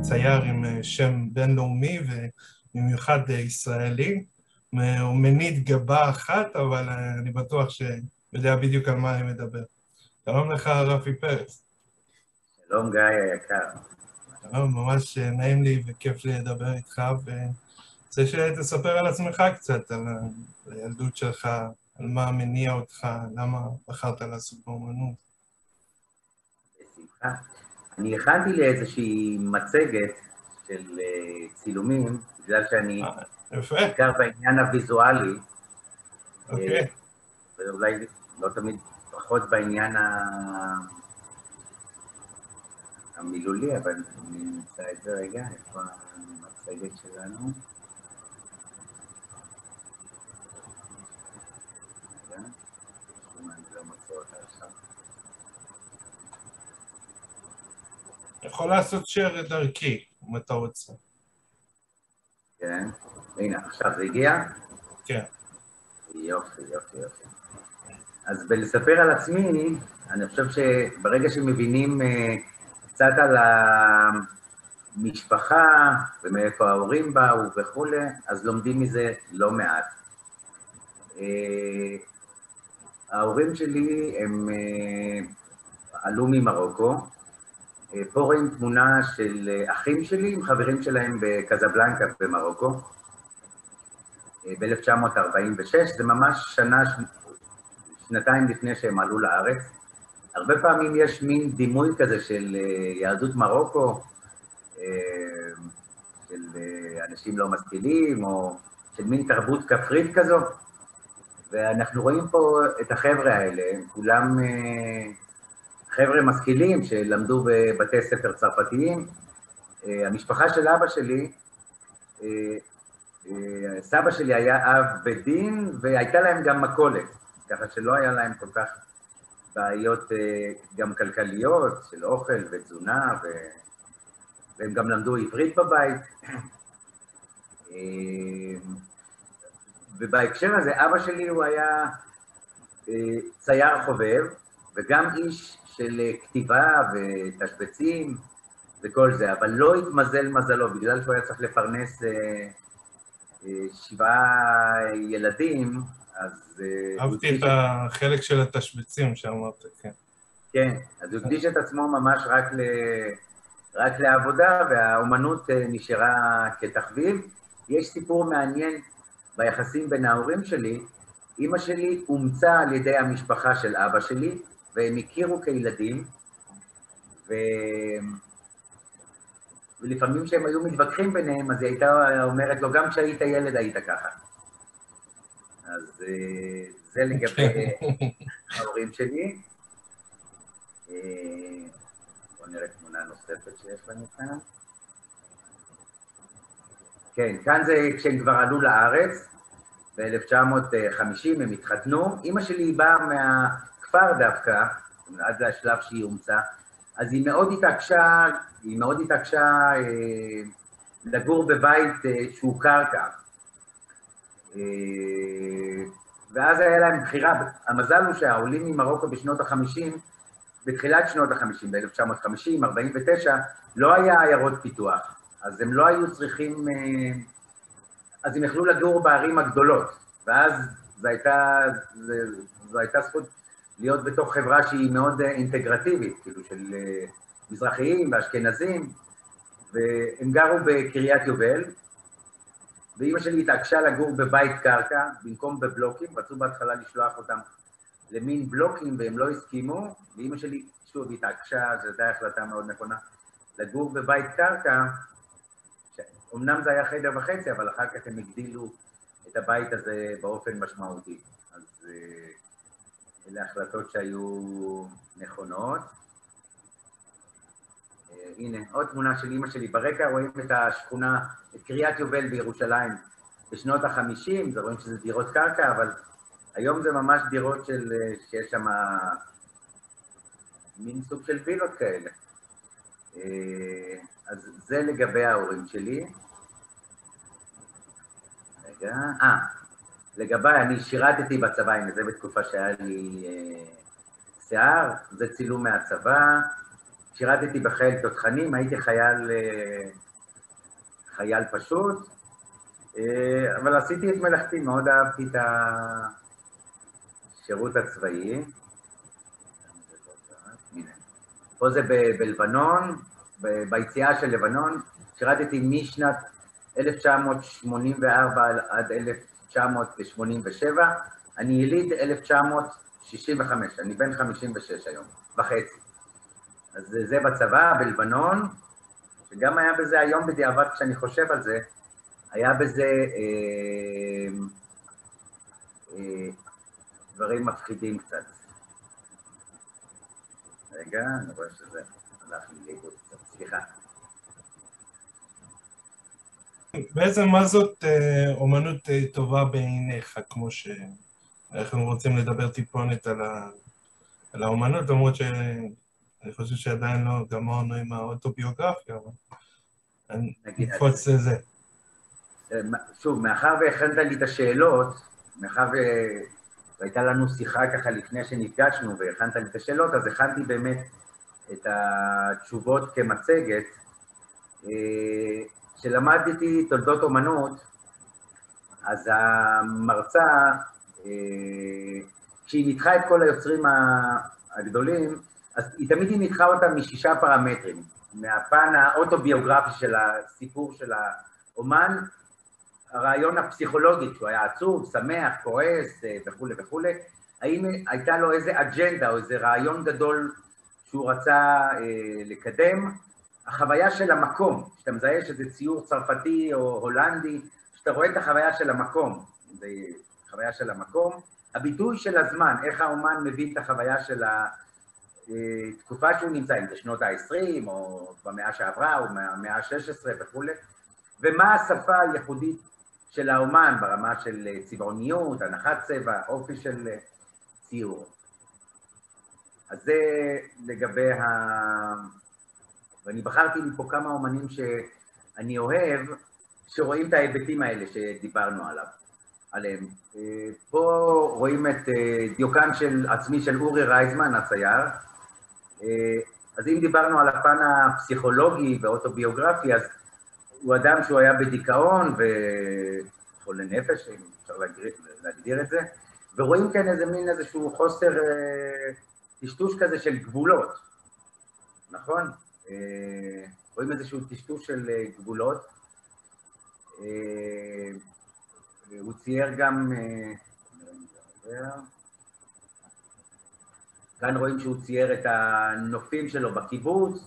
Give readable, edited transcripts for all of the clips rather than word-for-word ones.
צייר עם שם בינלאומי ובמיוחד ישראלי. הוא מניד גבה אחת, אבל אני בטוח שיודע בדיוק על מה אני מדבר. שלום לך, רפי פרץ. שלום גיא היקר. שלום, ממש נעים לי וכיף לי לדבר איתך, ורוצה שתספר על עצמך קצת, על הילדות שלך, על מה מניע אותך, למה בחרת לעסוק באומנות. בשמחה. אני הכנתי לאיזושהי מצגת של צילומים, בגלל שאני יפה. בעיקר בעניין הוויזואלי, אוקיי. ואולי לא תמיד פחות בעניין המילולי, אבל אני נמצא את זה רגע, איפה המצגת שלנו? רגע, אני לא מוצא אותה עכשיו. יכול לעשות share דרכי, אם אתה רוצה. כן, הנה, עכשיו זה הגיע? כן. יופי, יופי, יופי. אז בלספר על עצמי, אני חושב שברגע שמבינים קצת על המשפחה ומאיפה ההורים באו וכו', אז לומדים מזה לא מעט. ההורים שלי הם עלו ממרוקו. פה רואים תמונה של אחים שלי עם חברים שלהם בקזבלנקה במרוקו, ב-1946, זה ממש שנתיים לפני שהם עלו לארץ. הרבה פעמים יש מין דימוי כזה של יהדות מרוקו, של אנשים לא משכילים, או של מין תרבות כפרית כזו, ואנחנו רואים פה את החבר'ה האלה, כולם חבר'ה משכילים שלמדו בבתי ספר צרפתיים. המשפחה של אבא שלי, סבא שלי היה אב בית דין, והייתה להם גם מכולת, ככה שלא היה להם כל כך בעיות גם כלכליות של אוכל ותזונה, והם גם למדו עברית בבית. ובהקשר הזה, אבא שלי הוא היה צייר חובב, וגם איש של כתיבה ותשבצים וכל זה, אבל לא התמזל מזלו, בגלל שהוא היה צריך לפרנס 7 ילדים, אז... אהבתי את החלק של התשבצים שאמרת, כן. כן, אז הוא הקדיש את עצמו ממש רק לעבודה, והאומנות נשארה כתחביב. יש סיפור מעניין ביחסים בין ההורים שלי. אמא שלי אומצה על ידי המשפחה של אבא שלי, והם הכירו כילדים, ולפעמים כשהם היו מתווכחים ביניהם, אז היא הייתה אומרת לו, גם כשהיית ילד היית ככה. אז זה לגבי ההורים שלי. בואו נראה תמונה נוספת שיש לנו כאן. כן, כאן זה כשהם כבר עלו לארץ, ב-1950 הם התחתנו. אמא שלי באה מהכפר דווקא, עד לשלב שהיא אומצה, אז היא מאוד התעקשה לגור בבית שהוא קרקע. ואז היה להם בחירה. המזל הוא שהעולים ממרוקו בשנות ה-50, בתחילת שנות ה-50, ב-1950, 49, לא היה עיירות פיתוח. אז הם לא היו צריכים, אז הם יכלו לגור בערים הגדולות. ואז זו הייתה זכות להיות בתוך חברה שהיא מאוד אינטגרטיבית, כאילו של מזרחיים ואשכנזים, והם גרו בקריית יובל, ואמא שלי התעקשה לגור בבית קרקע, במקום בבלוקים, רצו בהתחלה לשלוח אותם למין בלוקים, והם לא הסכימו, ואמא שלי שוב התעקשה, זו הייתה החלטה מאוד נכונה, לגור בבית קרקע, אמנם זה היה חדר וחצי, אבל אחר כך הם הגדילו את הבית הזה באופן משמעותי. אז אלה החלטות שהיו נכונות. הנה, עוד תמונה של אמא שלי. ברקע רואים את השכונה, את קריית יובל בירושלים בשנות ה-50, זה רואים שזה דירות קרקע, אבל היום זה ממש דירות שיש שם מין סוג של וילות כאלה. אז זה לגבי ההורים שלי. רגע, לגבי, אני שירתתי בצבא, הנה זה בתקופה שהיה לי שיער, זה צילום מהצבא. שירתתי בחיל תותחנים, הייתי חייל פשוט, אבל עשיתי את מלאכתי, מאוד אהבתי את השירות הצבאי. פה זה בלבנון, ביציאה של לבנון, שירתתי משנת 1984 עד 1987, אני יליד 1965, אני בן 56 היום, וחצי. אז זה בצבא, בלבנון, שגם היה בזה היום בדיעבד, כשאני חושב על זה, היה בזה דברים מפחידים קצת. רגע, אני רואה שזה הלך לי לאיבוד קצת, סליחה. בעצם מה זאת אומנות טובה בעיניך, כמו שאנחנו רוצים לדבר טיפונת על האומנות, למרות שאני חושב שעדיין לא גמרנו עם האוטוביוגרפיה, אבל נקפוץ לזה. שוב, מאחר והכנת לי את השאלות, מאחר והייתה לנו שיחה ככה לפני שנפגשנו והכנת לי את השאלות, אז הכנתי באמת את התשובות כמצגת, שלמדתי תולדות אומנות, אז המרצה, כשהיא ניתחה את כל היוצרים הגדולים, אז היא תמיד ניתחה אותם מ6 פרמטרים, מהפן האוטוביוגרפי של הסיפור של האומן, הרעיון הפסיכולוגי, שהוא היה עצוב, שמח, כועס וכו' וכו', האם הייתה לו איזה אג'נדה או איזה רעיון גדול שהוא רצה לקדם, החוויה של המקום, שאתה מזהה שזה ציור צרפתי או הולנדי, שאתה רואה את החוויה של המקום, זה חוויה של המקום, הביטוי של הזמן, איך האומן מביא את החוויה של התקופה שהוא נמצא, אם זה שנות ה-20 או במאה שעברה או מהמאה ה-16 וכו', ומה השפה הייחודית של האומן ברמה של צבעוניות, הנחת צבע, אופי של ציור. אז זה לגבי ואני בחרתי לי פה כמה אומנים שאני אוהב, שרואים את ההיבטים האלה שדיברנו עליהם. פה רואים את דיוקן עצמי של אורי רייזמן, הצייר. אז אם דיברנו על הפן הפסיכולוגי ואוטוביוגרפי, אז הוא אדם שהוא היה בדיכאון וחולה נפש, אם אפשר להגדיר את זה, ורואים כאן איזשהו חוסר טשטוש כזה של גבולות, נכון? רואים איזשהו טשטוש של גבולות. הוא צייר גם, כאן רואים שהוא צייר את הנופים שלו בקיבוץ,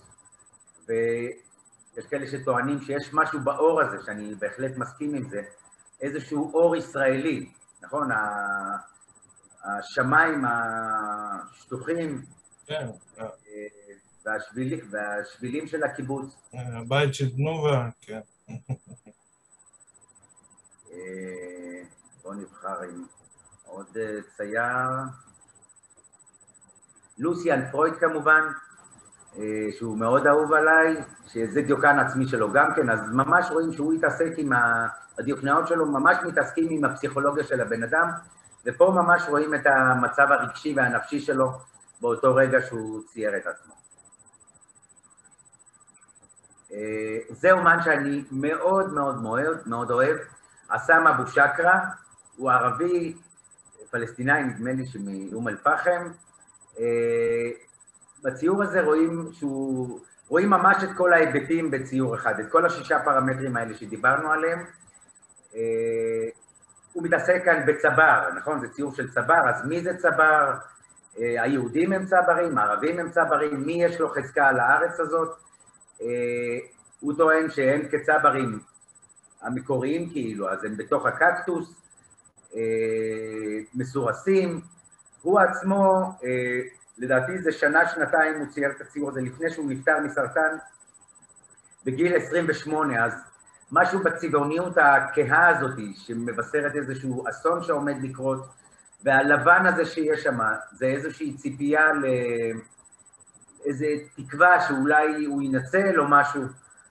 ויש כאלה שטוענים שיש משהו באור הזה, שאני בהחלט מסכים עם זה, איזשהו אור ישראלי, נכון? השמיים השטוחים, כן. והשבילים של הקיבוץ. הבית של תנובה, כן. בואו נבחר עם עוד צייר. לוסיאן פרויד כמובן, שהוא מאוד אהוב עליי, שזה דיוקן עצמי שלו גם כן, אז ממש רואים שהוא התעסק עם הדיוקנאות שלו, ממש מתעסקים עם הפסיכולוגיה של הבן אדם, ופה ממש רואים את המצב הרגשי והנפשי שלו באותו רגע שהוא צייר את עצמו. זה אומן שאני מאוד מאוד מאוד אוהב, אסם אבו שקרה, הוא ערבי פלסטיני, נדמה לי שמאום אל-פחם. בציור הזה רואים ממש את כל ההיבטים בציור אחד, את כל 6 פרמטרים האלה שדיברנו עליהם. הוא מתעסק כאן בצבר, נכון? זה ציור של צבר, אז מי זה צבר? היהודים הם צברים, הערבים הם צברים, מי יש לו חזקה על הארץ הזאת? הוא טוען שהם כצברים המקוריים כאילו, אז הם בתוך הקקטוס, מסורסים. הוא עצמו, לדעתי זה שנה-שנתיים הוא צייר את הציור הזה לפני שהוא נפטר מסרטן, בגיל 28, אז משהו בצבעוניות הכהה הזאת, שמבשרת איזשהו אסון שעומד לקרות, והלבן הזה שיש שם, זה איזושהי ציפייה לאיזו תקווה שאולי הוא ינצל או משהו.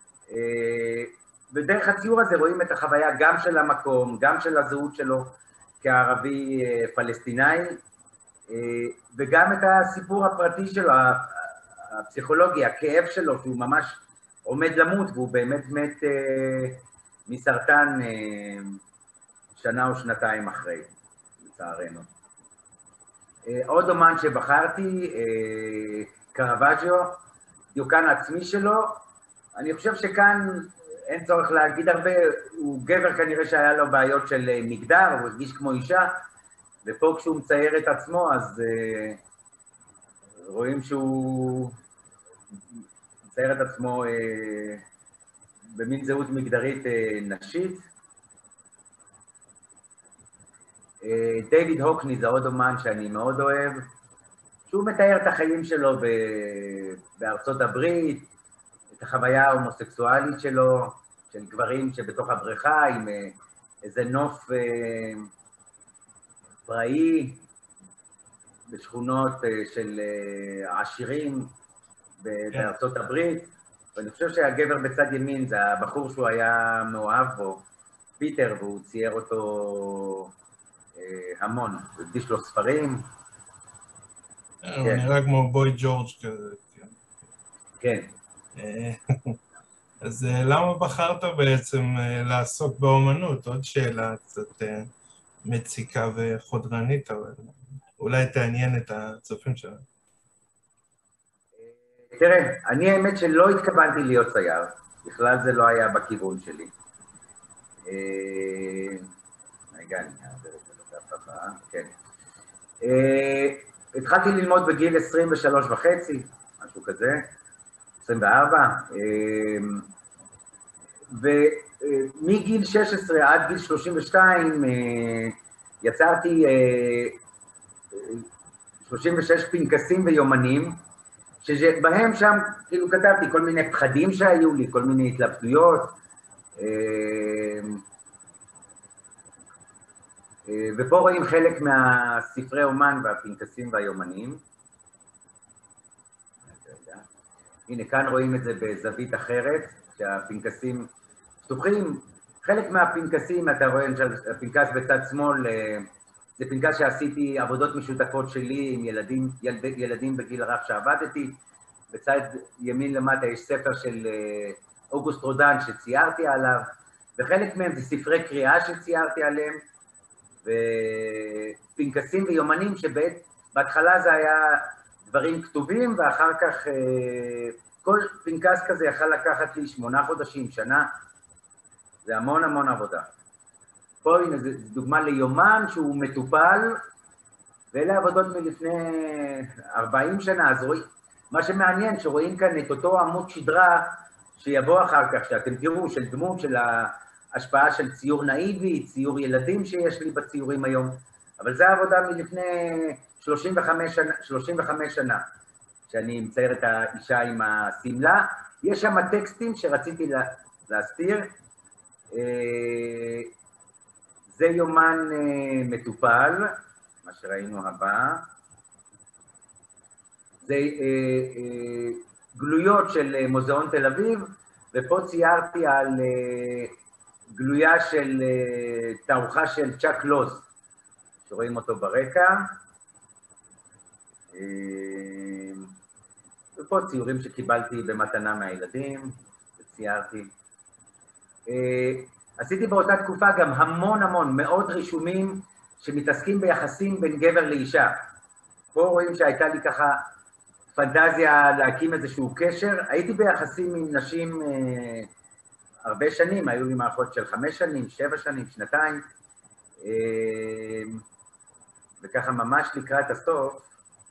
ודרך הציור הזה רואים את החוויה גם של המקום, גם של הזהות שלו כערבי פלסטיני, וגם את הסיפור הפרטי שלו, הפסיכולוגי, הכאב שלו, שהוא ממש עומד למות, והוא באמת מת מסרטן שנה או שנתיים אחרי, לצערנו. עוד אומן שבחרתי, קרוואג'יו, דיוקן העצמי שלו, אני חושב שכאן אין צורך להגיד הרבה, הוא גבר כנראה שהיה לו בעיות של מגדר, הוא הרגיש כמו אישה, ופה כשהוא מצייר את עצמו, אז רואים שהוא מצייר את עצמו במין זהות מגדרית נשית. דיוויד הוקני זה עוד אומן שאני מאוד אוהב, שהוא מתאר את החיים שלו בארצות הברית, את החוויה ההומוסקסואלית שלו, של גברים שבתוך הבריכה עם איזה נוף פראי בשכונות של עשירים בארצות הברית, ואני חושב שהגבר בצד ימין זה הבחור שהוא היה מאוהב בו, פיטר, והוא צייר אותו המון, הוא הקדיש לו ספרים. הוא נראה כמו בוי ג'ורג' כזה. כן. אז למה בחרת בעצם לעסוק באומנות? עוד שאלה קצת מציקה וחודרנית, אבל אולי תעניין את הצופים שלנו. תראה, אני האמת שלא התכוונתי להיות צייר, בכלל זה לא היה בכיוון שלי. רגע, אני אעבר את זה לדף הבא, כן. התחלתי ללמוד בגיל 23 וחצי, משהו כזה, 24, ומגיל 16 עד גיל 32 יצרתי 36 פנקסים ויומנים, שבהם שם כאילו כתבתי כל מיני פחדים שהיו לי, כל מיני התלבטויות, ופה רואים חלק מהספרי אומן והפנקסים והיומנים. הנה, כאן רואים את זה בזווית אחרת, שהפנקסים פתוחים. חלק מהפנקסים, אתה רואה, הפנקס בצד שמאל, זה פנקס שעשיתי עבודות משותפות שלי עם ילדים בגיל רך שעבדתי. בצד ימין למטה יש ספר של אוגוסט רודן שציירתי עליו, וחלק מהם זה ספרי קריאה שציירתי עליהם, ופנקסים ויומנים שבהתחלה זה היה דברים כתובים, ואחר כך כל פנקס כזה יכל לקחת לי 8 חודשים, שנה, זה המון המון עבודה. פה הנה, זו דוגמה ליומן שהוא מטופל, ואלה עבודות מלפני 40 שנה, אז רואים, מה שמעניין שרואים כאן את אותו עמוד שדרה שיבוא אחר כך, שאתם תראו של דמות של ההשפעה של ציור נאיבי, ציור ילדים שיש לי בציורים היום, אבל זו עבודה מלפני 35 שנה, שאני מצייר את האישה עם הסמלה. יש שם טקסטים שרציתי להסתיר. זה יומן מטופל, מה שראינו הבא. זה גלויות של מוזיאון תל אביב, ופה ציירתי על גלויה של תערוכה של צ'אק לוז, שרואים אותו ברקע. ופה ציורים שקיבלתי במתנה מהילדים, וציירתי. עשיתי באותה תקופה גם המון מאות רישומים שמתעסקים ביחסים בין גבר לאישה. פה רואים שהייתה לי ככה פנטזיה להקים איזשהו קשר. הייתי ביחסים עם נשים הרבה שנים, היו לי מערכות של 5 שנים, 7 שנים, 2 וככה ממש לקראת הסוף.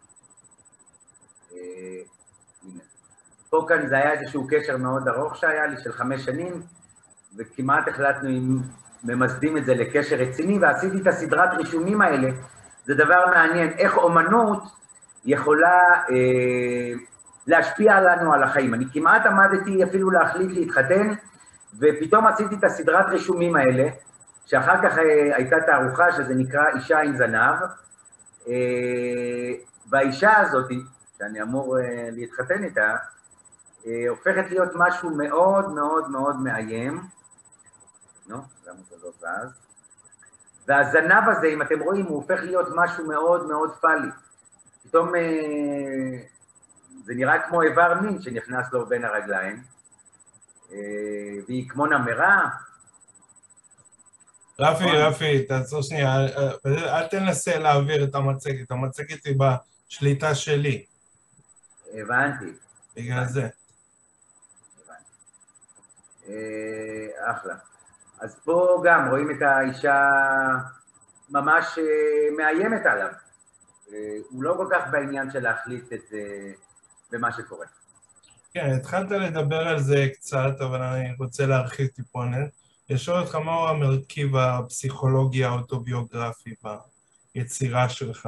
פה כאן זה היה איזשהו קשר מאוד ארוך שהיה לי, של 5 שנים, וכמעט החלטנו אם ממסדים את זה לקשר רציני, ועשיתי את הסדרת רישומים האלה. זה דבר מעניין, איך אומנות יכולה להשפיע לנו על החיים. אני כמעט עמדתי אפילו להחליט להתחתן, ופתאום עשיתי את הסדרת רישומים האלה, שאחר כך הייתה תערוכה שזה נקרא אישה עם זנב, והאישה הזאת, שאני אמור להתחתן איתה, הופכת להיות משהו מאוד מאיים. נו, למה זה לא זז? והזנב הזה, אם אתם רואים, הוא הופך להיות משהו מאוד פאלי. פתאום זה נראה כמו איבר מין שנכנס לו בין הרגליים, והיא כמו נמרה. רפי, תעצור שנייה, אל תנסה להעביר את המצגת, המצגת היא בשליטה שלי. הבנתי. בגלל זה. אחלה. אז פה גם רואים את האישה ממש מאיימת עליו. הוא לא כל כך בעניין של להחליט את במה שקורה. כן, התחלת לדבר על זה קצת, אבל אני רוצה להרחיב טיפונת. לשאול אותך מהו המרכיב הפסיכולוגי האוטוביוגרפי ביצירה שלך?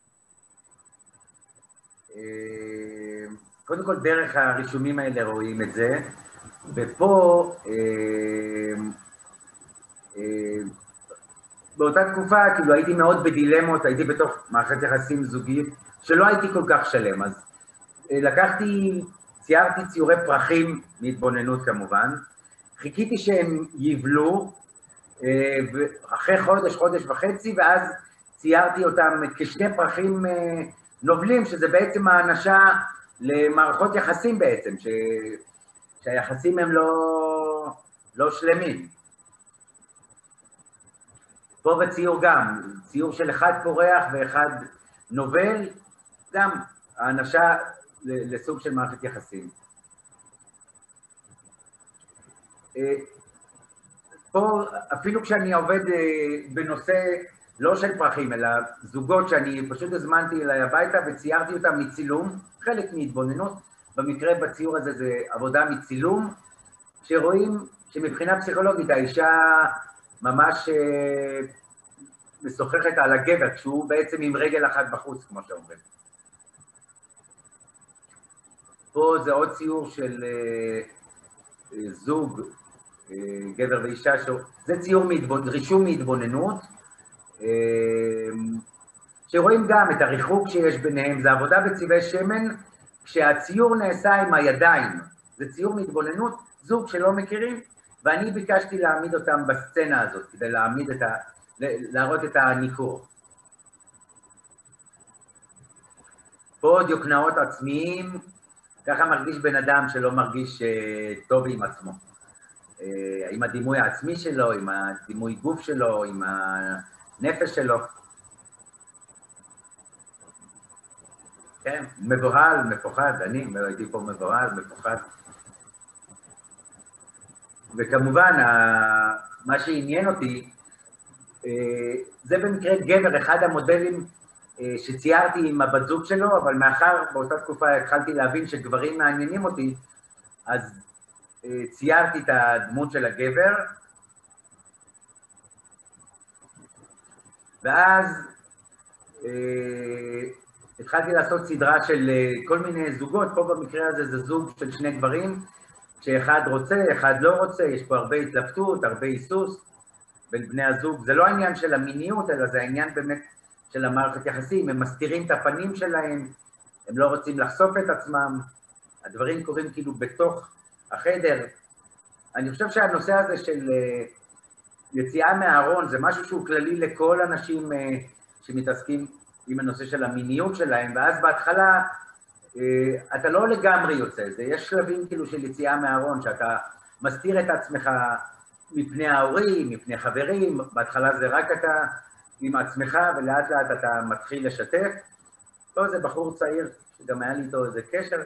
קודם כל, דרך הרישומים האלה רואים את זה, ופה, באותה תקופה, כאילו הייתי מאוד בדילמות, הייתי בתוך מערכת יחסים זוגית, שלא הייתי כל כך שלם, אז ציירתי ציורי פרחים מהתבוננות כמובן, חיכיתי שהם יבלו, אחרי חודש וחצי, ואז ציירתי אותם כשני פרחים נובלים, שזה בעצם האנשה למערכות יחסים בעצם, שהיחסים הם לא שלמים. פה בציור גם, ציור של אחד פורח ואחד נובל, גם האנשה לסוג של מערכת יחסים. פה, אפילו כשאני עובד בנושא לא של פרחים, אלא זוגות שאני פשוט הזמנתי אליי הביתה וציירתי אותם מצילום, חלק מהתבוננות, במקרה בציור הזה זה עבודה מצילום, שרואים שמבחינה פסיכולוגית האישה ממש משוחחת על הגבר, כשהוא בעצם עם רגל אחת בחוץ, כמו שאומרים. פה זה עוד ציור של זוג, גבר ואישה, זה ציור רישום מהתבוננות, שרואים גם את הריחוק שיש ביניהם, זה עבודה בצבעי שמן, כשהציור נעשה עם הידיים, זה ציור מהתבוננות, זוג שלא מכירים, ואני ביקשתי להעמיד אותם בסצנה הזאת, כדי להראות את הניכור. פה עוד יוקנאות עצמיים, ככה מרגיש בן אדם שלא מרגיש טוב עם עצמו. עם הדימוי העצמי שלו, עם הדימוי גוף שלו, עם הנפש שלו. כן, מבוהל, מפוחד, אני הייתי פה מבוהל, מפוחד. וכמובן, מה שעניין אותי, זה במקרה גבר, אחד המודלים שציירתי עם הבת זוג שלו, אבל מאחר באותה תקופה התחלתי להבין שגברים מעניינים אותי, אז ציירתי את הדמות של הגבר, ואז התחלתי לעשות סדרה של כל מיני זוגות, פה במקרה הזה זה זוג של שני גברים, שאחד רוצה, אחד לא רוצה, יש פה הרבה התלבטות, הרבה היסוס בין בני הזוג, זה לא העניין של המיניות, אלא זה העניין באמת של המערכת יחסים, הם מסתירים את הפנים שלהם, הם לא רוצים לחשוף את עצמם, הדברים קורים כאילו בתוך החדר. אני חושב שהנושא הזה של יציאה מהארון, זה משהו שהוא כללי לכל אנשים שמתעסקים עם הנושא של המיניות שלהם, ואז בהתחלה אתה לא לגמרי יוצא, יש שלבים כאילו של יציאה מהארון, שאתה מסתיר את עצמך מפני ההורים, מפני חברים, בהתחלה זה רק אתה עם עצמך, ולאט לאט אתה מתחיל לשתף. פה זה בחור צעיר, שגם היה לי איתו איזה קשר,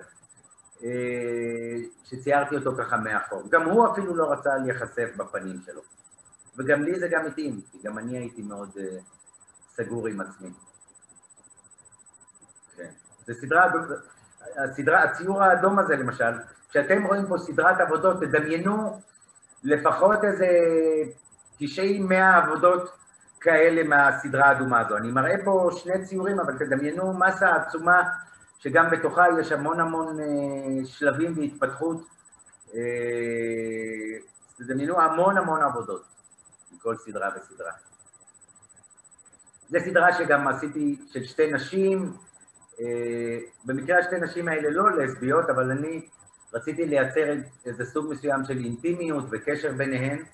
שציירתי אותו ככה מאחור. גם הוא אפילו לא רצה להיחשף בפנים שלו. וגם לי זה גם התאים, כי גם אני הייתי מאוד סגור עם עצמי. כן. זה הציור האדום הזה למשל, כשאתם רואים פה סדרת עבודות, תדמיינו לפחות איזה 90-100 עבודות כאלה מהסדרה האדומה הזו. אני מראה פה שני ציורים, אבל תדמיינו מסה עצומה, שגם בתוכה יש המון שלבים והתפתחות. תדמיינו המון עבודות, מכל סדרה וסדרה. זו סדרה שגם עשיתי של שתי נשים, במקרה השתי נשים האלה לא לסביות, אבל אני רציתי לייצר איזה סוג מסוים של אינטימיות וקשר ביניהן,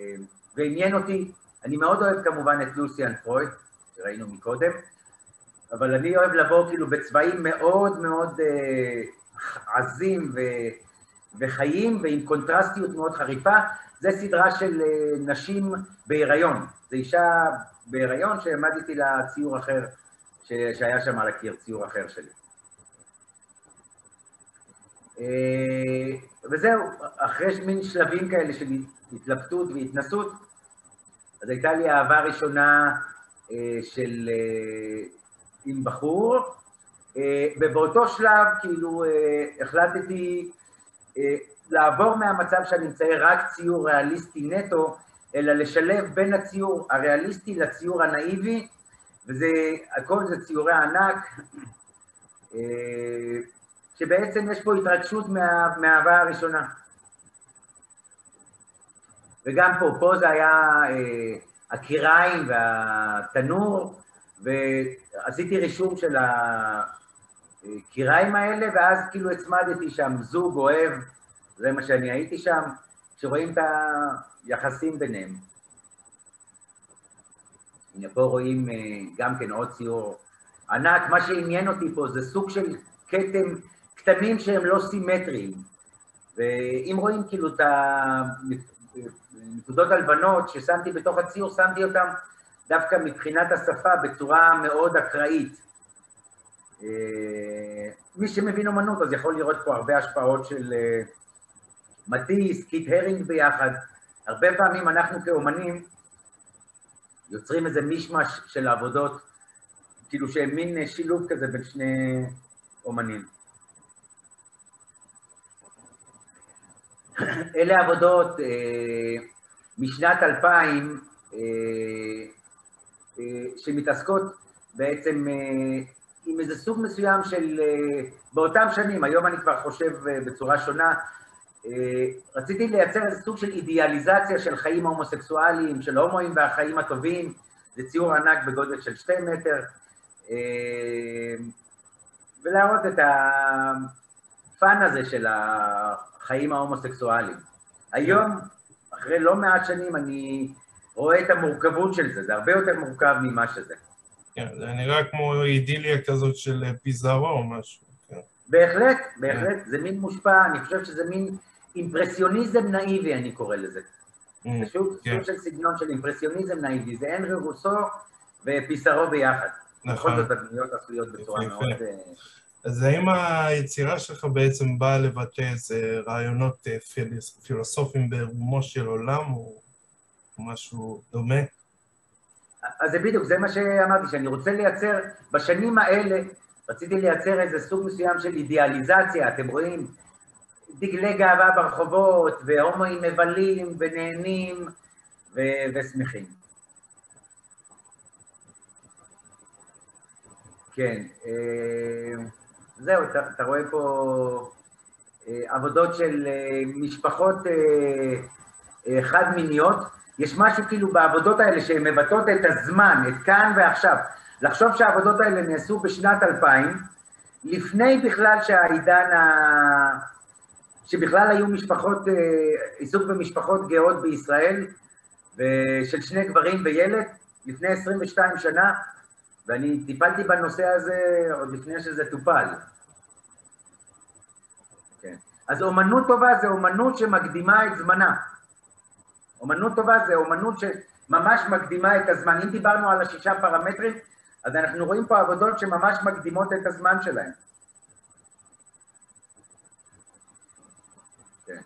ועניין אותי, אני מאוד אוהב כמובן את לוסיאן פרויד, שראינו מקודם, אבל אני אוהב לבוא כאילו בצבעים מאוד מאוד עזים וחיים, ועם קונטרסטיות מאוד חריפה. זה סדרה של נשים בהיריון. זו אישה בהיריון שהעמדתי לה ציור אחר, שהיה שם על הקיר, ציור אחר שלי. וזהו, אחרי מין שלבים כאלה של התלבטות והתנסות, אז הייתה לי אהבה ראשונה עם בחור, ובאותו שלב כאילו החלטתי לעבור מהמצב שאני מצייר רק ציור ריאליסטי נטו, אלא לשלב בין הציור הריאליסטי לציור הנאיבי, וזה, הכל זה ציורי ענק, שבעצם יש פה התרגשות מהאהבה הראשונה. וגם פה זה היה הקיריים והתנור, ועשיתי רישום של הקיריים האלה, ואז כאילו הצמדתי שם זוג אוהב, זה מה שאני הייתי שם, שרואים את היחסים ביניהם. הנה פה רואים גם כן עוד ציור ענק. מה שעניין אותי פה זה סוג של כתם קטנים שהם לא סימטריים, ואם רואים כאילו את הנקודות הלבנות ששמתי בתוך הציור, שמתי אותם דווקא מבחינת השפה בצורה מאוד אקראית. מי שמבין אומנות אז יכול לראות פה הרבה השפעות של מטיס, קיט הרינג ביחד. הרבה פעמים אנחנו כאומנים יוצרים איזה מישמש של עבודות, כאילו שהם מין שילוב כזה בין שני אומנים. אלה עבודות משנת 2000 שמתעסקות בעצם עם איזה סוג מסוים של, באותם שנים, היום אני כבר חושב בצורה שונה, רציתי לייצר איזה סוג של אידיאליזציה של חיים הומוסקסואליים, של הומואים והחיים הטובים. זה ציור ענק בגודל של 2 מטר, ולהראות את הפן הזה של החיים ההומוסקסואליים. היום, אחרי לא מעט שנים, אני רואה את המורכבות של זה, זה הרבה יותר מורכב ממה שזה. כן, זה נראה כמו אידיליה כזאת של פיזארו או משהו. בהחלט, בהחלט, זה מין מושפע, אני חושב שזה מין אימפרסיוניזם נאיבי, אני קורא לזה. זה סוג של סגנון של אימפרסיוניזם נאיבי, זה הנרי רוסו ופיסארו ביחד. נכון. בכל זאת הדמויות עשויות בצורה מאוד... אז האם היצירה שלך בעצם באה לבטא איזה רעיונות פילוסופיים ברומו של עולם, או משהו דומה? אז זה בדיוק, זה מה שאמרתי, שאני רוצה לייצר, בשנים האלה, רציתי לייצר איזה סוג מסוים של אידיאליזציה, אתם רואים, דגלי גאווה ברחובות, והומואים מבלים ונהנים ושמחים. כן, זהו, אתה רואה פה עבודות של משפחות חד-מיניות. יש משהו כאילו בעבודות האלה שהן מבטאות את הזמן, את כאן ועכשיו. לחשוב שהעבודות האלה נעשו בשנת 2000, לפני בכלל שהעידן, שבכלל היו משפחות, עיסוק במשפחות גאות בישראל, של 2 גברים וילד, לפני 22 שנה, ואני טיפלתי בנושא הזה עוד לפני שזה טופל. כן. אז אומנות טובה זה אומנות שמקדימה את זמנה. אומנות טובה זה אומנות שממש מקדימה את הזמן. אם דיברנו על 6 פרמטרים, אז אנחנו רואים פה עבודות שממש מקדימות את הזמן שלהם. כן.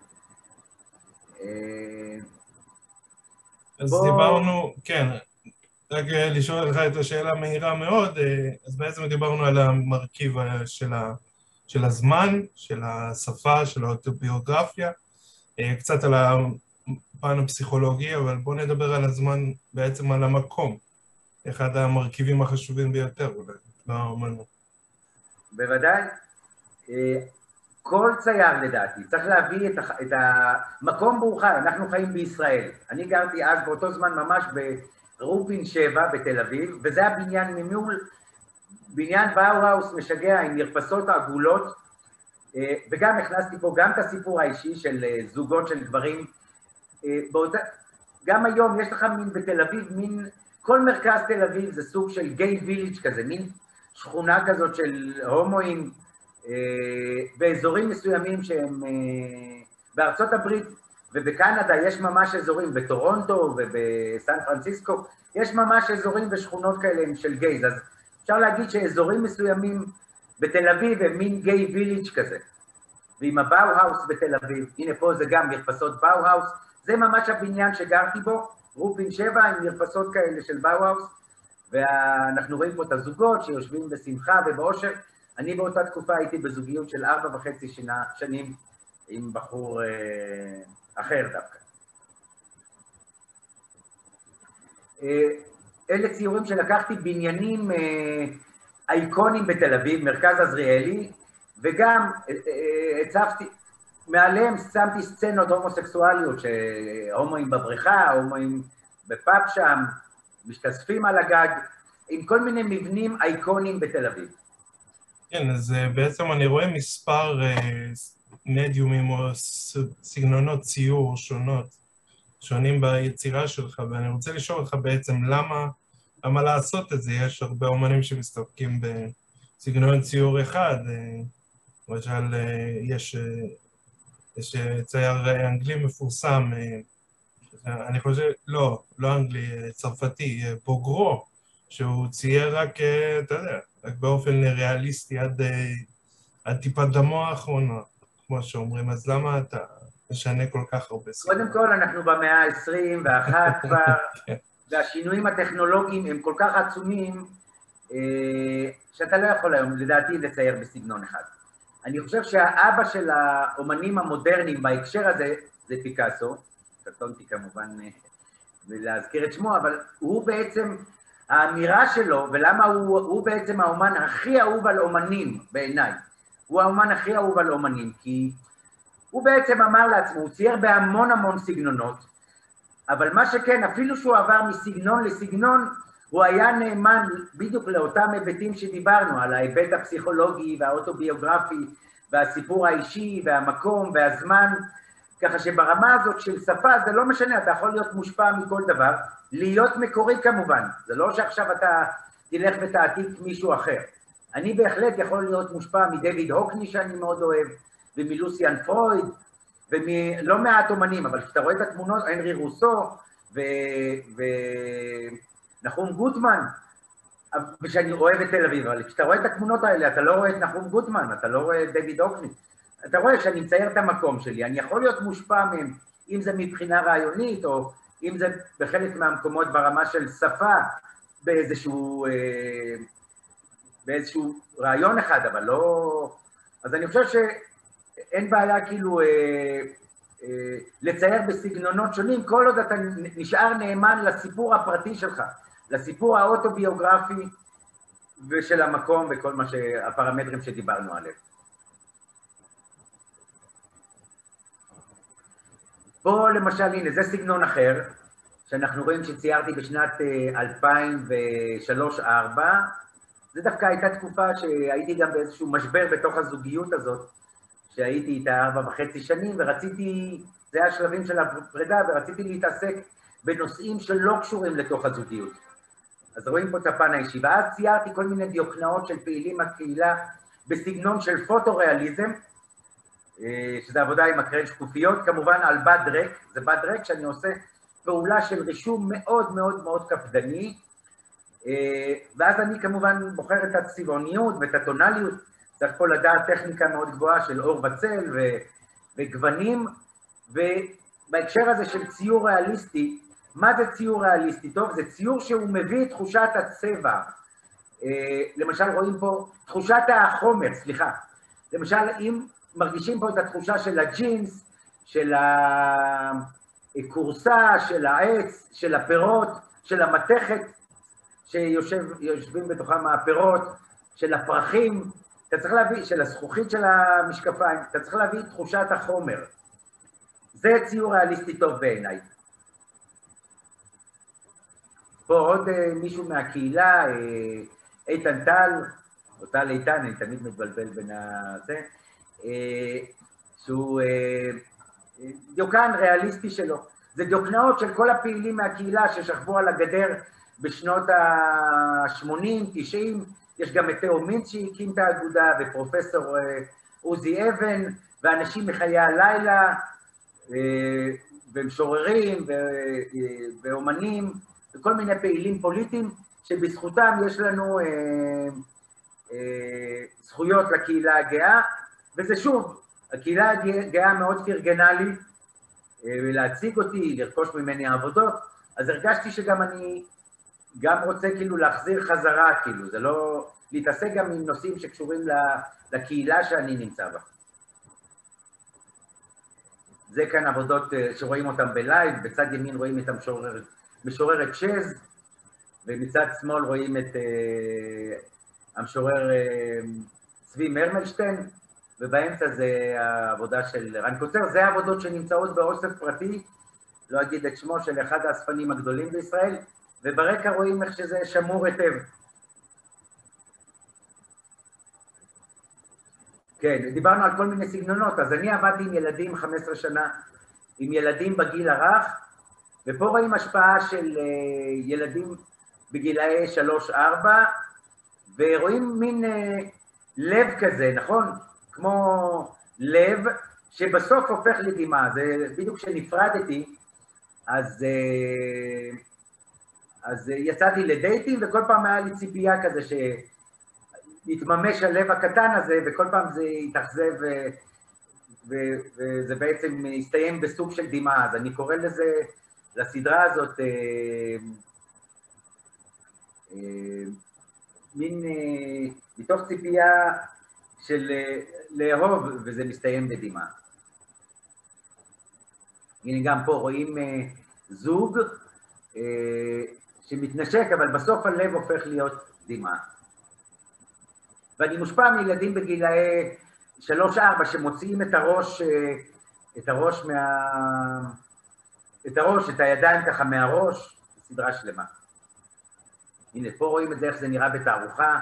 אז דיברנו, כן, רק לשאול לך את השאלה מהירה מאוד, אז בעצם דיברנו על המרכיב של הזמן, של השפה, של האוטוביוגרפיה, קצת על הפן הפסיכולוגי, אבל בואו נדבר על הזמן, בעצם על המקום, אחד המרכיבים החשובים ביותר אולי, באמנות. בוודאי. כל צייר לדעתי, צריך להביא את המקום בו הוא חי. אנחנו חיים בישראל. אני גרתי אז באותו זמן ממש ברופין 7 בתל אביב, וזה הבניין ממול, בניין באוהאוס משגע עם מרפסות עגולות, וגם הכנסתי פה גם את הסיפור האישי של זוגות של גברים. גם היום יש לך מין בתל אביב, מין, כל מרכז תל אביב זה סוג של גיי ויליג' כזה, מין שכונה כזאת של הומואים באזורים מסוימים שהם בארצות הברית ובקנדה יש ממש אזורים, בטורונטו ובסן פרנסיסקו, יש ממש אזורים ושכונות כאלה של גייז, אז אפשר להגיד שאזורים מסוימים בתל אביב הם מין גיי ויליג' כזה. ועם הבאו-האוס בתל אביב, הנה פה זה גם מרפסות באו-האוס, זה ממש הבניין שגרתי בו, רופין 7 עם מרפסות כאלה של באו-האוס, ואנחנו רואים פה את הזוגות שיושבים בשמחה ובאושר. אני באותה תקופה הייתי בזוגיות של 4.5 שנים עם בחור אחר דווקא. אלה ציורים שלקחתי בניינים אייקונים בתל אביב, מרכז עזריאלי, וגם הצפתי, מעליהם שמתי סצנות הומוסקסואליות, שהומואים בבריכה, הומואים בפאב שם, משתספים על הגג, עם כל מיני מבנים אייקונים בתל אביב. כן, אז בעצם אני רואה מספר מדיומים או סגנונות ציור שונים ביצירה שלך, ואני רוצה לשאול אותך בעצם למה לעשות את זה? יש הרבה אומנים שמסתפקים בסגנון ציור אחד, למשל יש צייר אנגלי מפורסם, אני חושב, לא אנגלי, צרפתי, בוגרו, שהוא צייר רק, אתה יודע, רק באופן ריאליסטי עד טיפת דמו האחרונה, כמו שאומרים, אז למה אתה משנה כל כך הרבה סגנון? קודם כל, אנחנו במאה ה-21 כבר, והשינויים הטכנולוגיים הם כל כך עצומים, שאתה לא יכול היום, לדעתי, לצייר בסגנון אחד. אני חושב שהאבא של האומנים המודרניים בהקשר הזה, זה פיקאסו, קטונתי כמובן להזכיר את שמו, אבל הוא בעצם, האמירה שלו, ולמה הוא בעצם האומן הכי אהוב על אומנים בעיניי, הוא האומן הכי אהוב על אומנים, כי הוא בעצם אמר לעצמו, הוא צייר בהמון סגנונות, אבל מה שכן, אפילו שהוא עבר מסגנון לסגנון, הוא היה נאמן בדיוק לאותם היבטים שדיברנו, על ההיבט הפסיכולוגי והאוטוביוגרפי, והסיפור האישי והמקום והזמן, ככה שברמה הזאת של שפה זה לא משנה, אתה יכול להיות מושפע מכל דבר, להיות מקורי כמובן, זה לא שעכשיו אתה תלך ותעתיק מישהו אחר. אני בהחלט יכול להיות מושפע מדייוויד הוקני שאני מאוד אוהב, ומלוסיאן פרויד, ומלא מעט אומנים, אבל כשאתה רואה את התמונות, הנרי רוסו ונחום גוטמן, ושאני אוהב את תל אביב, אבל כשאתה רואה את התמונות האלה, אתה לא רואה את נחום גוטמן, אתה לא רואה את דייוויד הוקני, אתה רואה שאני מצייר את המקום שלי, אני יכול להיות מושפע מהם, אם זה מבחינה רעיונית, או אם זה בחלק מהמקומות ברמה של שפה, באיזשהו רעיון אחד, אבל לא... אז אני חושב שאין בעיה כאילו לצייר בסגנונות שונים, כל עוד אתה נשאר נאמן לסיפור הפרטי שלך, לסיפור האוטוביוגרפי ושל המקום וכל מה שהפרמטרים שדיברנו עליהם. פה למשל, הנה, זה סגנון אחר, שאנחנו רואים שציירתי בשנת 2003-2004, זה דווקא הייתה תקופה שהייתי גם באיזשהו משבר בתוך הזוגיות הזאת, שהייתי איתה 4.5 שנים, ורציתי, זה היה השלבים של הפרידה, ורציתי להתעסק בנושאים שלא קשורים לתוך הזוגיות. אז רואים פה את הפן האישי, ואז ציירתי כל מיני דיוקנאות של פעילים מהקהילה, בסגנון של פוטו-ריאליזם, שזה עבודה עם מקרן שקופיות, כמובן על בד ריק, זה בד ריק שאני עושה פעולה של רישום מאוד מאוד מאוד קפדני, ואז אני כמובן בוחר את הצבעוניות ואת הטונליות, צריך פה לדעת טכניקה מאוד גבוהה של אור וצל וגוונים, ובהקשר הזה של ציור ריאליסטי, מה זה ציור ריאליסטי? טוב, זה ציור שהוא מביא את תחושת הצבע, למשל רואים פה תחושת החומר, סליחה, למשל אם מרגישים פה את התחושה של הג'ינס, של הכורסה, של העץ, של הפירות, של המתכת שיושבים בתוכם הפירות, של הפרחים, אתה צריך להביא, של הזכוכית של המשקפיים, אתה צריך להביא את תחושת החומר. זה ציור ריאליסטי טוב בעיניי. פה עוד מישהו מהקהילה, איתן טל, או טל איתן, אני תמיד מתבלבל בין הזה, שהוא דיוקן ריאליסטי שלו. זה דיוקנאות של כל הפעילים מהקהילה ששכבו על הגדר בשנות ה-80, 90, יש גם את תאו מינץ שהקים את האגודה, ופרופסור עוזי אבן, ואנשים מחיי הלילה, ומשוררים, ואומנים, וכל מיני פעילים פוליטיים, שבזכותם יש לנו זכויות לקהילה הגאה, וזה שוב, הקהילה הגאה מאוד פרגנה לי, להציג אותי, לרכוש ממני העבודות, אז הרגשתי שגם אני גם רוצה כאילו להחזיר חזרה, כאילו, זה לא להתעסק גם עם נושאים שקשורים לקהילה שאני נמצא בה. זה כאן עבודות שרואים אותם בלייב, בצד ימין רואים את המשוררת שז, ומצד שמאל רואים את המשורר צבי מרמלשטיין, ובאמצע זה העבודה של רן קוצר, זה העבודות שנמצאות באוסף פרטי, לא אגיד את שמו, של אחד האספנים הגדולים בישראל, וברקע רואים איך שזה שמור היטב. כן, דיברנו על כל מיני סגנונות, אז אני עבדתי עם ילדים 15 שנה, עם ילדים בגיל הרך, ופה רואים השפעה של ילדים בגילאי 3-4, ורואים מין לב כזה, נכון? כמו לב, שבסוף הופך לדמעה. זה בדיוק כשנפרדתי, אז יצאתי לדייטים, וכל פעם היה לי ציפייה כזה שהתממש הלב הקטן הזה, וכל פעם זה התאכזב, וזה בעצם הסתיים בסוג של דמעה. אז אני קורא לזה, לסדרה הזאת, מין מתוך ציפייה של לאהוב, וזה מסתיים בדמעה. הנה גם פה רואים זוג שמתנשק, אבל בסוף הלב הופך להיות דמעה. ואני מושפע מילדים בגילאי 3-4 שמוציאים את הידיים ככה מהראש, סדרה שלמה. הנה, פה רואים את זה, איך זה נראה בתערוכה.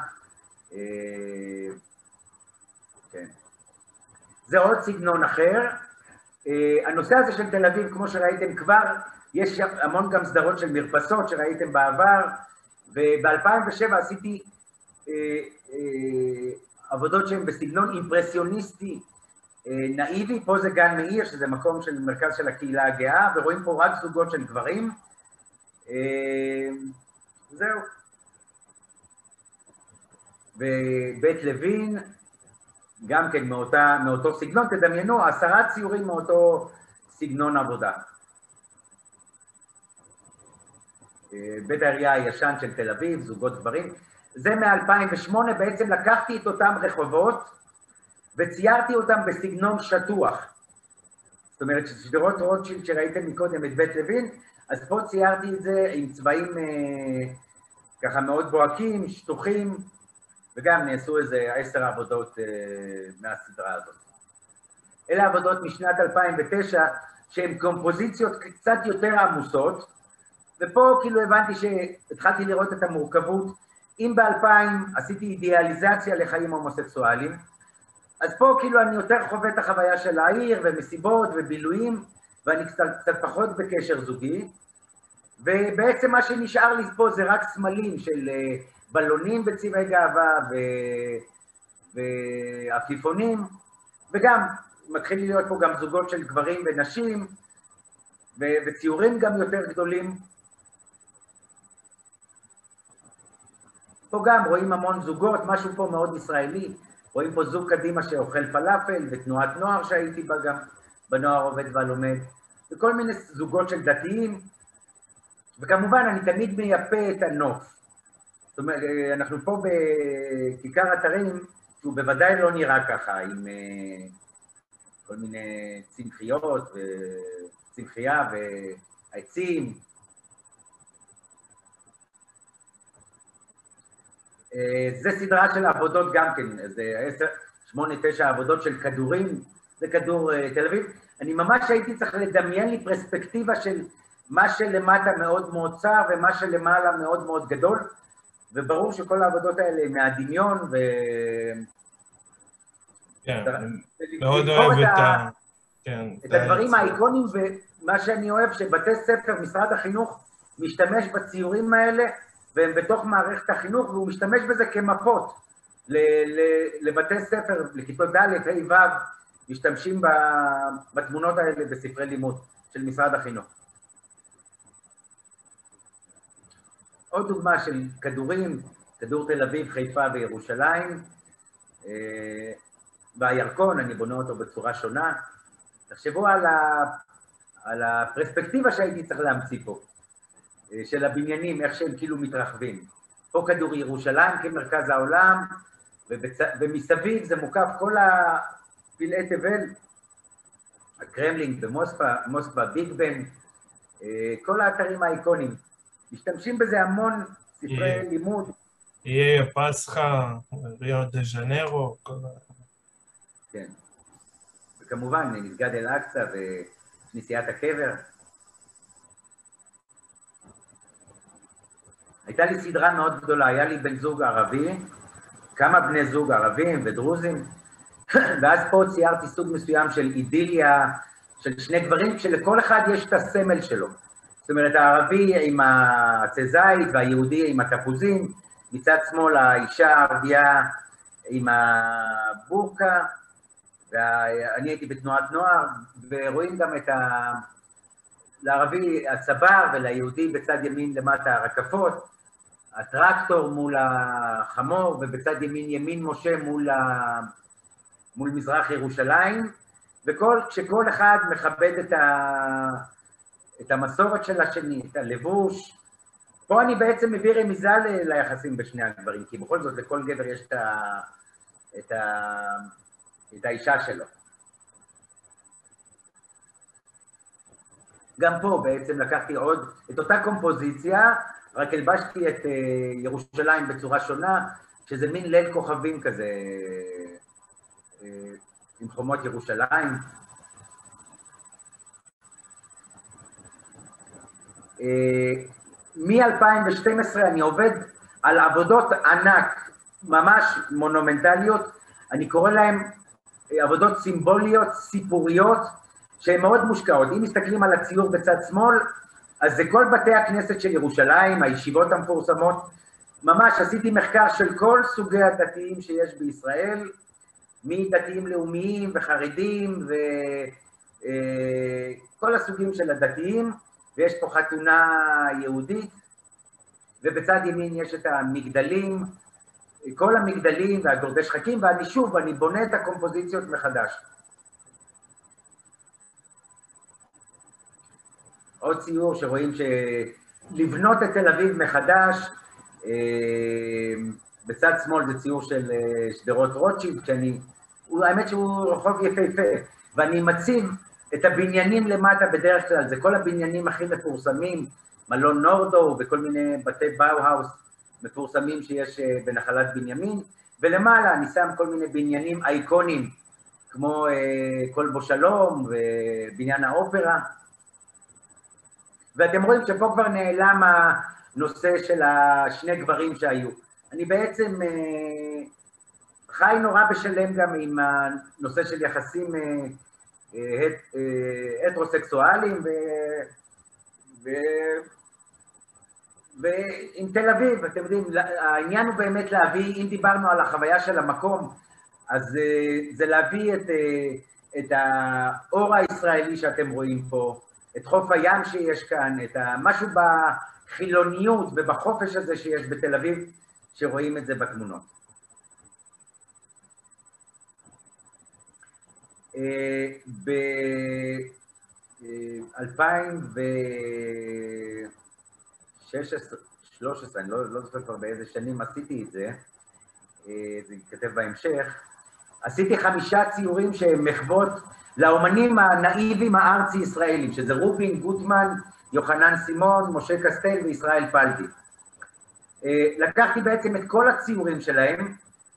כן. זה עוד סגנון אחר. הנושא הזה של תל אביב, כמו שראיתם כבר, יש המון גם סדרות של מרפסות שראיתם בעבר, וב-2007 עשיתי עבודות שהן בסגנון אימפרסיוניסטי נאיבי. פה זה גן מאיר, שזה מקום של מרכז של הקהילה הגאה, ורואים פה רק זוגות של גברים. זהו. ובית לוין, גם כן מאותו סגנון, תדמיינו, 10 ציורים מאותו סגנון עבודה. בית העירייה הישן של תל אביב, זוגות גברים. זה מ-2008, בעצם לקחתי את אותם רחובות, וציירתי אותם בסגנון שטוח. זאת אומרת, ששדרות רוטשילד שראיתם מקודם את בית לוין, אז פה ציירתי את זה עם צבעים ככה מאוד בוהקים, שטוחים, וגם נעשו איזה 10 עבודות מהסדרה הזאת. אלה עבודות משנת 2009, שהן קומפוזיציות קצת יותר עמוסות, ופה כאילו הבנתי שהתחלתי לראות את המורכבות. אם ב-2000 עשיתי אידיאליזציה לחיים הומוסקסואליים, אז פה כאילו אני יותר חווה את החוויה של העיר, ומסיבות ובילויים, ואני קצת פחות בקשר זוגי, ובעצם מה שנשאר לי פה זה רק סמלים של בלונים בצבעי גאווה ועפיפונים, וגם מתחיל להיות פה גם זוגות של גברים ונשים, וציורים גם יותר גדולים. פה גם רואים המון זוגות, משהו פה מאוד ישראלי, רואים פה זוג קדימה שאוכל פלאפל, ותנועת נוער שהייתי בה גם, בנוער עובד והלומד, וכל מיני זוגות של דתיים, וכמובן אני תמיד מייפה את הנוף. זאת אומרת, אנחנו פה בכיכר אתרים, שהוא בוודאי לא נראה ככה, עם כל מיני צמחיות, צמחייה ועצים. זה סדרה של עבודות גם כן, זה 8-9 עבודות של כדורים, זה כדור תל אביב. אני ממש הייתי צריך לדמיין לי פרספקטיבה של מה שלמטה מאוד מאוד צר ומה שלמעלה מאוד מאוד גדול, וברור שכל העבודות האלה מהדמיון ו... כן, מאוד אוהב את הדברים האיקונים, ומה שאני אוהב שבתי ספר, משרד החינוך משתמש בציורים האלה, והם בתוך מערכת החינוך, והוא משתמש בזה כמפות לבתי ספר, לכיתות ד', ה', ו', משתמשים בתמונות האלה בספרי לימוד של משרד החינוך. עוד דוגמה של כדורים, כדור תל אביב, חיפה וירושלים, והירקון, אני בונה אותו בצורה שונה. תחשבו על הפרספקטיבה שהייתי צריך להמציא פה, של הבניינים, איך שהם כאילו מתרחבים. פה כדור ירושלים כמרכז העולם, ומסביב זה מוקף כל הפלאי תבל, הקרמלין במוסקבה, ביג בן, כל האתרים האיקונים. משתמשים בזה המון ספרי לימוד. יהיה פסחא, ריו דה ז'נרו. כן. וכמובן, מסגד אל-אקצא וכנסיית הקבר. הייתה לי סדרה מאוד גדולה, היה לי בן זוג ערבי, כמה בני זוג ערבים ודרוזים, ואז פה ציירתי סוג מסוים של אידיליה, של שני גברים, כשלכל אחד יש את הסמל שלו. זאת אומרת, הערבי עם העצי זית והיהודי עם התפוזים, מצד שמאל האישה הערבייה עם הבורקה, ואני הייתי בתנועת נוער, ורואים גם לערבי הצבר וליהודי בצד ימין למטה הרקפות, הטרקטור מול החמור, ובצד ימין משה מול מזרח ירושלים, כשכל אחד מכבד את המסורת של השני, את הלבוש. פה אני בעצם מביא רמיזה ליחסים בשני הגברים, כי בכל זאת לכל גבר יש את האישה שלו. גם פה בעצם לקחתי עוד את אותה קומפוזיציה, רק הלבשתי את ירושלים בצורה שונה, שזה מין ליל כוכבים כזה, עם חומות ירושלים. מ-2012 אני עובד על עבודות ענק, ממש מונומנטליות, אני קורא להן עבודות סימבוליות, סיפוריות, שהן מאוד מושקעות. אם מסתכלים על הציור בצד שמאל, אז זה כל בתי הכנסת של ירושלים, הישיבות המפורסמות, ממש עשיתי מחקר של כל סוגי הדתיים שיש בישראל, מדתיים לאומיים וחרדים וכל הסוגים של הדתיים, ויש פה חתונה יהודית, ובצד ימין יש את המגדלים, כל המגדלים והגורדי שחקים, ואני בונה את הקומפוזיציות מחדש. עוד ציור שרואים שלבנות את תל אביב מחדש, בצד שמאל זה ציור של שדרות רוטשילד, האמת שהוא רחוב יפהפה, ואני מציב את הבניינים למטה בדרך כלל, זה כל הבניינים הכי מפורסמים, מלון נורדו וכל מיני בתי באו-האוס מפורסמים שיש בנחלת בנימין, ולמעלה אני שם כל מיני בניינים אייקונים, כמו כלבו שלום ובניין האופרה, ואתם רואים שפה כבר נעלם הנושא של השני גברים שהיו. אני בעצם חי נורא בשלם גם עם הנושא של יחסים הטרוסקסואליים ועם תל אביב, אתם יודעים, העניין הוא באמת להביא, אם דיברנו על החוויה של המקום, אז זה להביא את האור הישראלי שאתם רואים פה, את חוף הים שיש כאן, את משהו בחילוניות ובחופש הזה שיש בתל אביב, שרואים את זה בתמונות. ב-2013, אני לא זוכר כבר באיזה שנים עשיתי את זה, זה יתכתב בהמשך, עשיתי 5 ציורים שהם מחוות לאומנים הנאיבים הארצי-ישראלים, שזה רובין, גוטמן, יוחנן סימון, משה קסטל וישראל פלדי. לקחתי בעצם את כל הציורים שלהם,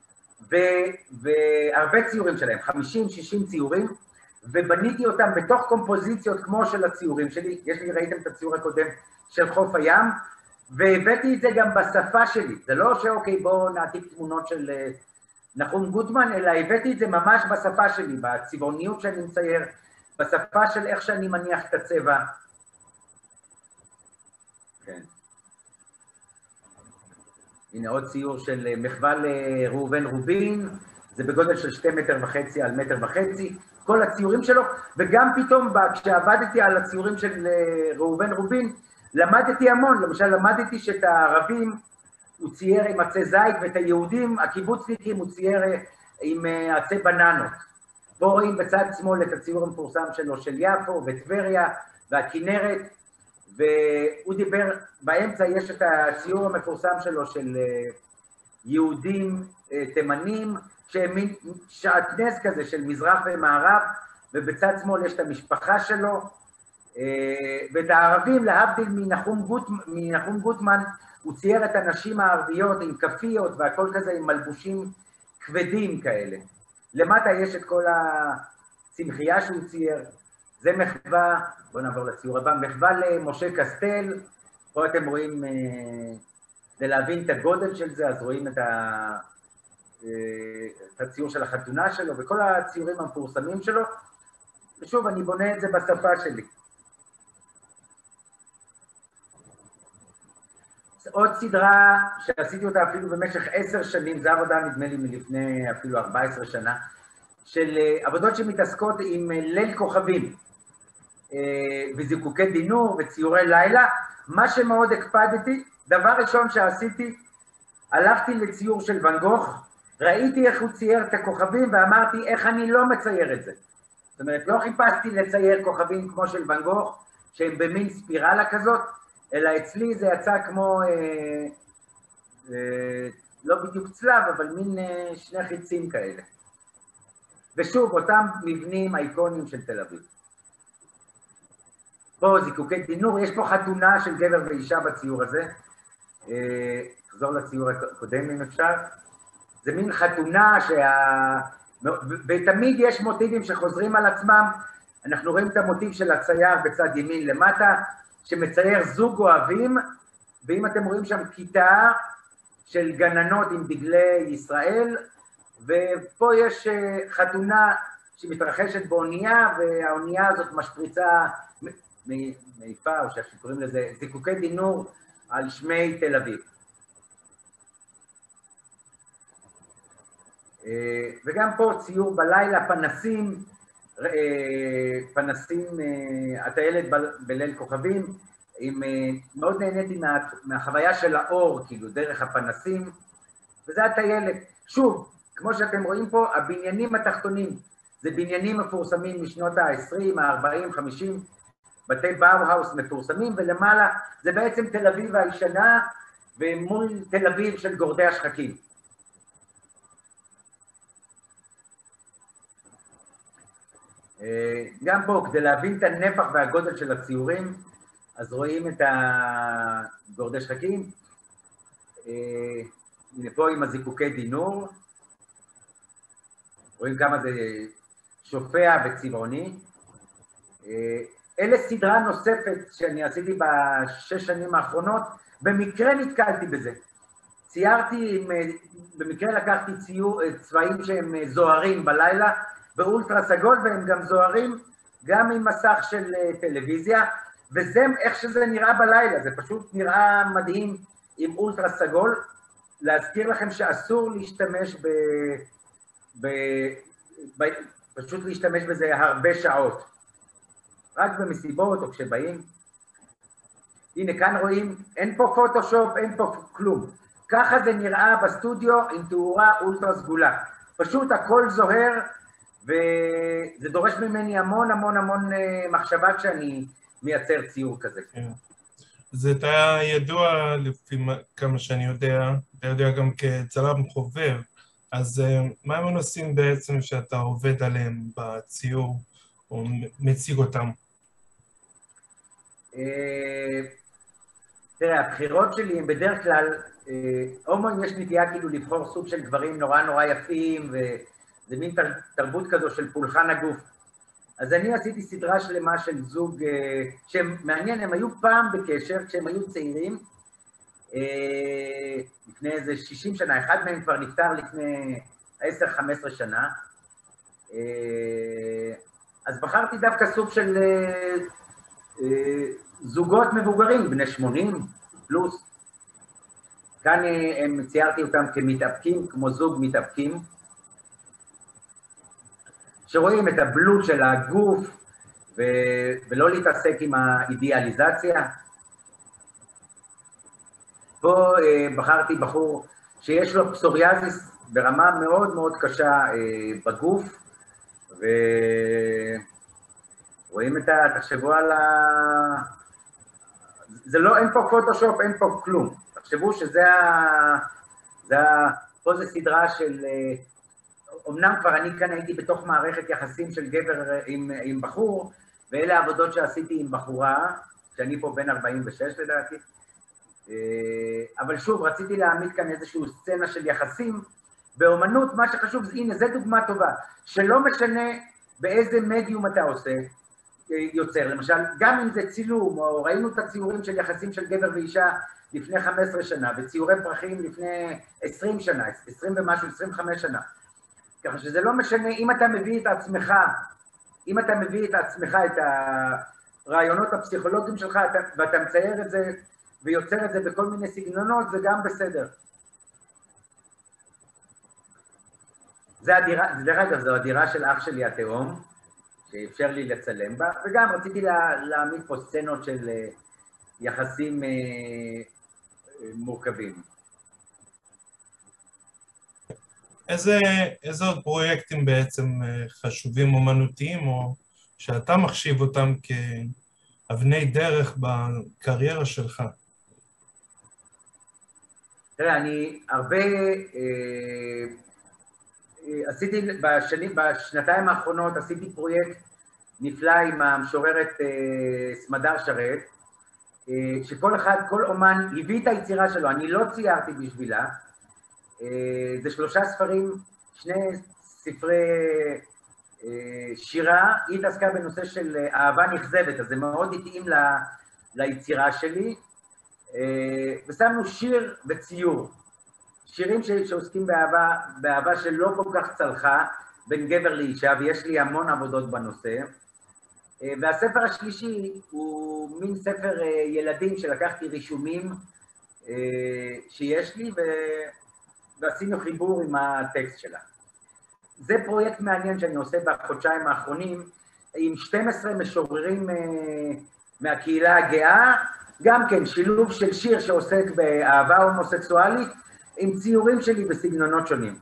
והרבה ציורים שלהם, 50-60 ציורים, ובניתי אותם בתוך קומפוזיציות כמו של הציורים שלי, ראיתם את הציור הקודם של חוף הים, והבאתי את זה גם בשפה שלי, זה לא שאוקיי בואו נעתיק תמונות של נחום גוטמן, אלא הבאתי את זה ממש בשפה שלי, בצבעוניות שאני מצייר, בשפה של איך שאני מניח את הצבע. כן. הנה עוד ציור של מחווה לראובן רובין, זה בגודל של 2.5 מטר על 1.5 מטר, כל הציורים שלו, וגם פתאום כשעבדתי על הציורים של ראובן רובין, למדתי המון, למשל למדתי שאת הערבים הוא צייר עם עצי זית, ואת היהודים, הקיבוצניקים, הוא צייר עם עצי בננות. פה רואים בצד שמאל את הציור המפורסם שלו של יפו וטבריה והכינרת, והוא דיבר, באמצע יש את הציור המפורסם שלו של יהודים תימנים, שהם מין שעטנז כזה של מזרח ומערב, ובצד שמאל יש את המשפחה שלו, ואת הערבים, להבדיל מנחום גוטמן, הוא צייר את הנשים הערביות עם כפיות והכל כזה עם מלבושים כבדים כאלה. למטה יש את כל הצמחייה שהוא צייר, זה מחווה, בואו נעבור לציור הבא, מחווה למשה קסטל, פה אתם רואים, כדי להבין את הגודל של זה, אז רואים את הציור של החתונה שלו, וכל הציורים המפורסמים שלו, ושוב, אני בונה את זה בשפה שלי. עוד סדרה שעשיתי אותה אפילו במשך 10 שנים, זו עבודה נדמה לי מלפני אפילו 14 שנה, של עבודות שמתעסקות עם ליל כוכבים, וזיקוקי דינור וציורי לילה. מה שמאוד הקפדתי, דבר ראשון שעשיתי, הלכתי לציור של ואן גוך, ראיתי איך הוא צייר את הכוכבים ואמרתי איך אני לא מצייר את זה. זאת אומרת, לא חיפשתי לצייר כוכבים כמו של ואן גוך, שהם במין ספירלה כזאת, אלא אצלי זה יצא כמו, לא בדיוק צלב, אבל מין 2 חיצים כאלה. ושוב, אותם מבנים אייקונים של תל אביב. פה זיקוקי דינור, יש פה חתונה של גבר ואישה בציור הזה. תחזור לציור הקודם אם אפשר. זה מין חתונה ותמיד יש מוטיבים שחוזרים על עצמם. אנחנו רואים את המוטיב של הצייר בצד ימין למטה, שמצייר זוג אוהבים, ואם אתם רואים שם כיתה של גננות עם דגלי ישראל, ופה יש חתונה שמתרחשת באונייה, והאונייה הזאת משפריצה מעיפה, או שקוראים לזה זיקוקי דינור על שמי תל אביב. וגם פה ציור בלילה, פנסים, הטיילת בליל כוכבים, מאוד נהניתי מהחוויה של האור, כאילו, דרך הפנסים, וזה הטיילת. שוב, כמו שאתם רואים פה, הבניינים התחתונים, זה בניינים מפורסמים משנות ה-20, ה-40, 50, בתי באו-האוס מפורסמים, ולמעלה זה בעצם תל אביב הישנה, ומול תל אביב של גורדי השחקים. גם פה, כדי להבין את הנפח והגודל של הציורים, אז רואים את הגורדי שחקים, הנה פה עם הזיקוקי דינור, רואים כמה זה שופע וצבעוני. אלה סדרה נוספת שאני עשיתי ב6 שנים האחרונות, במקרה נתקלתי בזה. ציירתי, במקרה לקחתי צבעים שהם זוהרים בלילה, באולטרה סגול, והם גם זוהרים, גם עם מסך של טלוויזיה, וזה איך שזה נראה בלילה, זה פשוט נראה מדהים עם אולטרה סגול. להזכיר לכם שאסור להשתמש פשוט להשתמש בזה הרבה שעות, רק במסיבות או כשבאים. הנה כאן רואים, אין פה פוטושופ, אין פה כלום. ככה זה נראה בסטודיו עם תאורה אולטרה סגולה. פשוט הכל זוהר, וזה דורש ממני המון המון המון מחשבה כשאני מייצר ציור כזה. זה אתה ידוע, לפי כמה שאני יודע, אתה יודע גם כצלם חובב, אז מה הם הנושאים בעצם שאתה עובד עליהם בציור, או מציג אותם? תראה, הבחירות שלי הם בדרך כלל, הומואים יש נטייה כאילו לבחור סוג של דברים נורא נורא יפים, וזה מין תרבות כזו של פולחן הגוף. אז אני עשיתי סדרה שלמה של זוג, שמעניין, הם היו פעם בקשר כשהם היו צעירים, לפני איזה 60 שנה, אחד מהם כבר נפטר לפני 10-15 שנה, אז בחרתי דווקא סוג של זוגות מבוגרים, בני 80 פלוס, כאן ציירתי אותם כמתאפקים, כמו זוג מתאפקים, שרואים את הבלוט של הגוף, ולא להתעסק עם האידיאליזציה. פה בחרתי בחור שיש לו פסוריאזיס ברמה מאוד מאוד קשה בגוף, ורואים תחשבו על זה לא, אין פה פוטושופ, אין פה כלום. תחשבו פה זה סדרה של, אמנם כבר אני כאן הייתי בתוך מערכת יחסים של גבר עם בחור, ואלה העבודות שעשיתי עם בחורה, שאני פה בן 46 לדעתי, אבל שוב, רציתי להעמיד כאן איזושהי סצנה של יחסים, באומנות מה שחשוב, הנה, זו דוגמה טובה, שלא משנה באיזה מדיום אתה עושה, יוצר, למשל, גם אם זה צילום, או ראינו את הציורים של יחסים של גבר ואישה לפני 15 שנה, וציורי פרחים לפני 20 שנה, 20 ומשהו, 25 שנה, ככה שזה לא משנה, אם אתה מביא את עצמך, את הרעיונות הפסיכולוגיים שלך, ואתה מצייר את זה, ויוצר את זה בכל מיני סגנונות, זה גם בסדר. זה הדירה, דרך אגב, זו הדירה של אח שלי התאום, שאפשר לי לצלם בה, וגם רציתי להעמיד פה סצנות של יחסים מורכבים. איזה עוד פרויקטים בעצם חשובים אומנותיים, או שאתה מחשיב אותם כאבני דרך בקריירה שלך? תראה, אני הרבה עשיתי בשנתיים האחרונות, עשיתי פרויקט נפלא עם המשוררת סמדר שרת, שכל אחד, כל אומן הביא את היצירה שלו, אני לא ציירתי בשבילה, זה 3 ספרים, 2 ספרי שירה, היא התעסקה בנושא של אהבה נכזבת, אז זה מאוד התאים ליצירה שלי, ושמנו שיר וציור, שירים שעוסקים באהבה שלא כל כך צלחה בין גבר לאישה, ויש לי המון עבודות בנושא, והספר השלישי הוא מין ספר ילדים שלקחתי רישומים שיש לי, ועשינו חיבור עם הטקסט שלה. זה פרויקט מעניין שאני עושה בחודשיים האחרונים, עם 12 משוררים מהקהילה הגאה, גם כן שילוב של שיר שעוסק באהבה הומוסקסואלית, עם ציורים שלי בסגנונות שונים.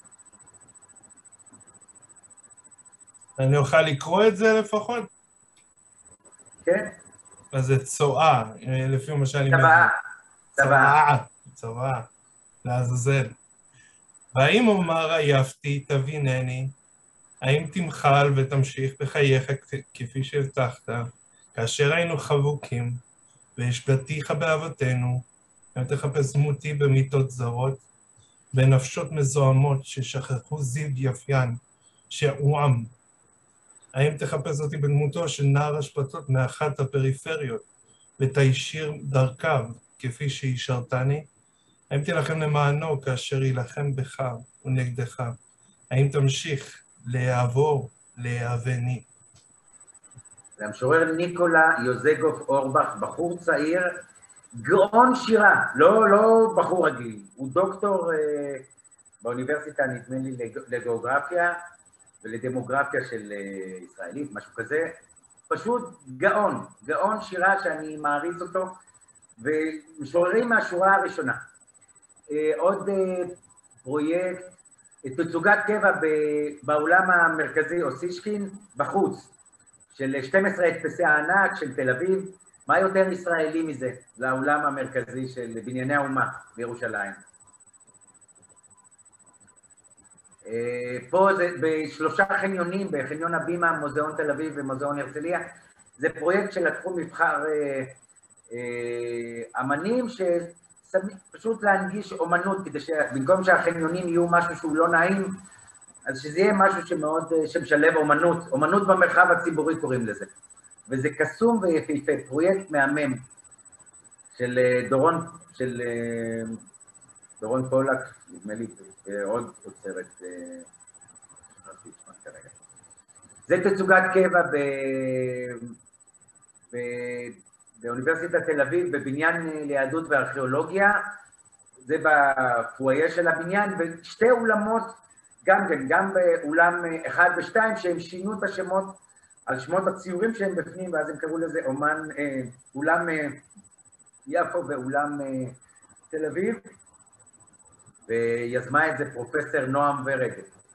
אני אוכל לקרוא את זה לפחות? כן. אז זה צואה, לפי מה שאני צבעה. צבעה, לעזאזל. והאם אומר עייפתי, תבינני, האם תמחל ותמשיך בחייך כפי שהבטחת, כאשר היינו חבוקים, והשבתיך באהבתנו, האם תחפש דמותי במיטות זרות, בנפשות מזוהמות ששכחו זיו יפיין, שעועם. האם תחפש אותי בדמותו של נער השפטות מאחת הפריפריות, ותישיר דרכיו כפי שישרתני? האם תלחם למענו כאשר ילחם בך ונגדך? האם תמשיך להעבור, להאבני? זה המשורר ניקולה יוזגוף אורבך, בחור צעיר, גאון שירה, לא בחור רגיל, הוא דוקטור באוניברסיטה, נדמה לי, לגיאוגרפיה ולדמוגרפיה של ישראלית, משהו כזה, פשוט גאון שירה שאני מעריץ אותו, ומשוררים מהשורה הראשונה. עוד פרויקט, תצוגת קבע באולם המרכזי אוסישקין בחוץ, של 12 הדפסי הענק של תל אביב, מה יותר ישראלי מזה, לאולם המרכזי של בנייני האומה בירושלים. פה זה ב3 חניונים, בחניון הבימה, מוזיאון תל אביב ומוזיאון הרצליה, זה פרויקט שלקחו מבחר אמנים שפשוט להנגיש אומנות, כדי שבמקום שהחניונים יהיו משהו שהוא לא נעים, אז שזה יהיה משהו שמשלב אומנות במרחב הציבורי קוראים לזה. וזה קסום ויפהפה, פרויקט מהמם של דורון פולק, נדמה לי, עוד עוצרת, זה תצוגת קבע באוניברסיטת תל אביב, בבניין ליהדות וארכיאולוגיה, זה בפואיה של הבניין, ושתי אולמות, גם באולם 1 ו-2, שהם שינו את השמות על שמות הציורים שהם בפנים, ואז הם קראו לזה אולם יפו ואולם תל אביב, ויזמה את זה פרופסור נועם ורד.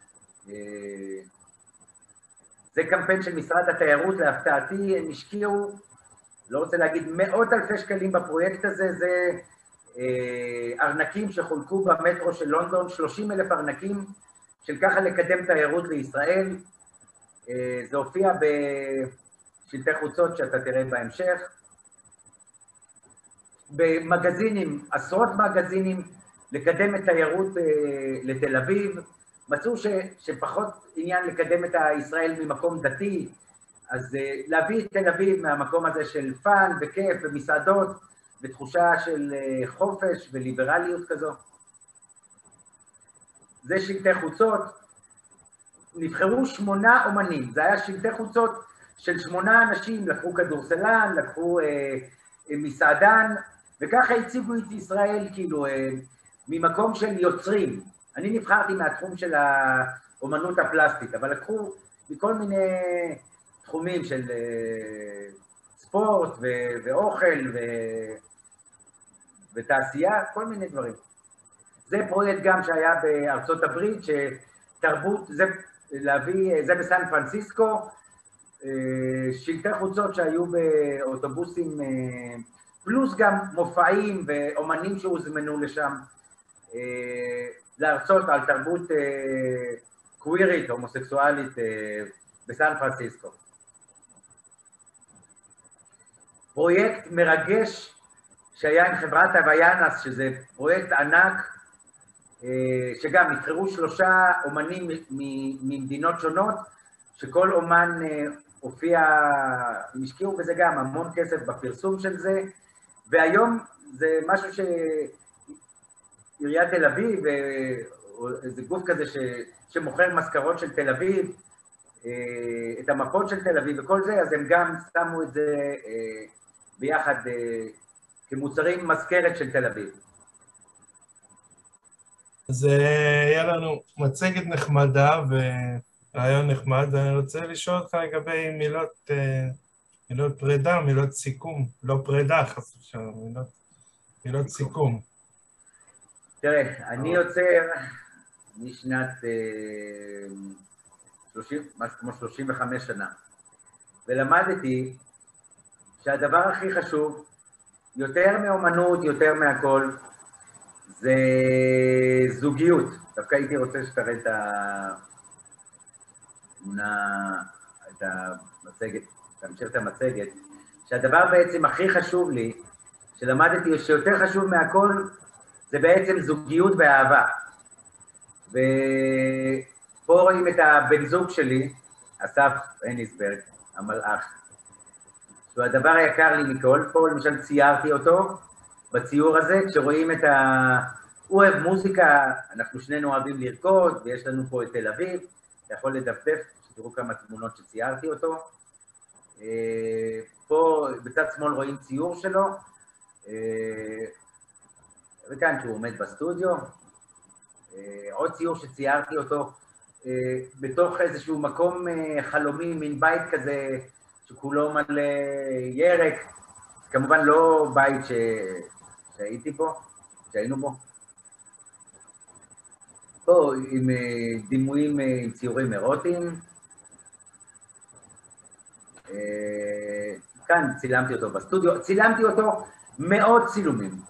זה קמפיין של משרד התיירות, להפתעתי, הם השקיעו, לא רוצה להגיד, מאות אלפי שקלים בפרויקט הזה, זה ארנקים שחולקו במטרו של לונדון, 30,000 ארנקים, של ככה לקדם תיירות לישראל. זה הופיע בשלטי חוצות שאתה תראה בהמשך. במגזינים, עשרות מגזינים, לקדם את תיירות לתל אביב. מצאו שפחות עניין לקדם את הישראל ממקום דתי, אז להביא את תל אביב מהמקום הזה של פן וכיף ומסעדות, ותחושה של חופש וליברליות כזו. זה שלטי חוצות, נבחרו 8 אומנים, זה היה שלטי חוצות של 8 אנשים, לקחו כדורסלן, לקחו מסעדן, וככה הציגו את ישראל כאילו ממקום של יוצרים. אני נבחרתי מהתחום של האומנות הפלסטית, אבל לקחו מכל מיני תחומים של ספורט ואוכל ותעשייה, כל מיני דברים. זה פרויקט גם שהיה בארצות הברית, שתרבות, זה בסן פרנסיסקו, שלטי חוצות שהיו באוטובוסים, פלוס גם מופעים ואומנים שהוזמנו לשם, להרצות על תרבות קווירית, הומוסקסואלית בסן פרנסיסקו. פרויקט מרגש שהיה עם חברת הוויאנס, שזה פרויקט ענק, שגם נבחרו 3 אומנים ממדינות שונות, שכל אומן הופיע, השקיעו בזה גם המון כסף בפרסום של זה, והיום זה משהו שעיריית תל אביב, איזה גוף כזה שמוכר מזכרות של תל אביב, את המפות של תל אביב וכל זה, אז הם גם שמו את זה ביחד כמוצרים מזכרת של תל אביב. אז יהיה לנו מצגת נחמדה ורעיון נחמד, ואני רוצה לשאול אותך לגבי מילות פרידה, מילות סיכום, לא פרידה חס ושלום, מילות סיכום. תראה, אני יוצר משנת 35 שנה, ולמדתי שהדבר הכי חשוב, יותר מאומנות, יותר מהכל, זה זוגיות. דווקא הייתי רוצה שתראה את התמונה, את המצגת, תמשיך את המצגת, שהדבר בעצם הכי חשוב לי, שלמדתי שיותר חשוב מהכל, זה בעצם זוגיות ואהבה. ופה רואים את הבן זוג שלי, אסף הניסברג, המלאך, שהוא הדבר היקר לי מכל. פה למשל ציירתי אותו בציור הזה, כשרואים את הוא אוהב מוזיקה, אנחנו שנינו אוהבים לרקוד, ויש לנו פה את תל אביב, אתה יכול לדפדף, שתראו כמה תמונות שציירתי אותו. פה בצד שמאל רואים ציור שלו, וכאן שהוא עומד בסטודיו. עוד ציור שציירתי אותו בתוך איזשהו מקום חלומי, מין בית כזה שכולו מלא ירק, כמובן לא בית שהייתי בו, שהיינו בו. פה עם דימויים, עם ציורים אירוטיים. כאן צילמתי אותו בסטודיו, צילמתי אותו מאות צילומים.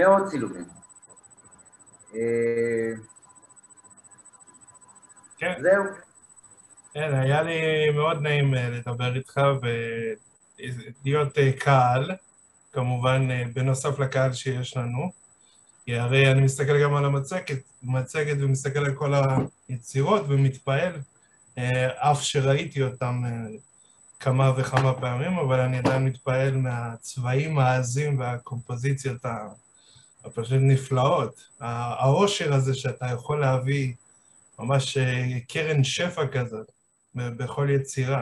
כן. זהו. כן, היה לי מאוד נעים לדבר איתך ולהיות קהל, כמובן בנוסף לקהל שיש לנו, כי הרי אני מסתכל גם על המצגת ומסתכל על כל היצירות ומתפעל, אף שראיתי אותם כמה וכמה פעמים, אבל אני עדיין מתפעל מהצבעים העזים והקומפוזיציות הפשוט נפלאות. העושר הזה שאתה יכול להביא, ממש קרן שפע כזאת, בכל יצירה.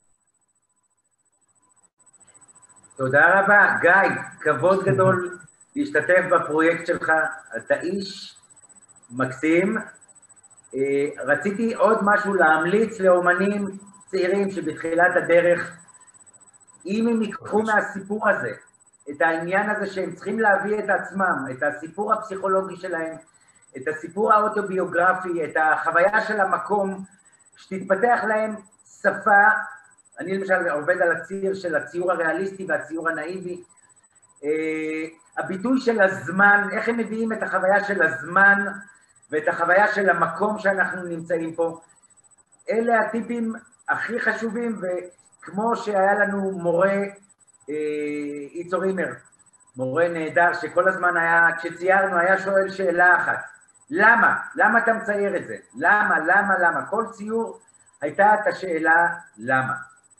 תודה רבה, גיא, כבוד גדול להשתתף בפרויקט שלך, אתה איש מקסים. רציתי עוד משהו להמליץ לאומנים צעירים שבתחילת הדרך, אם הם ייקחו מהסיפור הזה, את העניין הזה שהם צריכים להביא את עצמם, את הסיפור הפסיכולוגי שלהם, את הסיפור האוטוביוגרפי, את החוויה של המקום, שתתפתח להם שפה. אני למשל עובד על הציר של הציור הריאליסטי והציור הנאיבי, הביטוי של הזמן, איך הם מביאים את החוויה של הזמן ואת החוויה של המקום שאנחנו נמצאים פה. אלה הטיפים הכי חשובים, וכמו שהיה לנו מורה, איצור אימר, מורה נהדר, שכל הזמן היה, כשציירנו, היה שואל שאלה אחת, למה? למה אתה מצייר את זה? למה? כל ציור הייתה את השאלה, למה?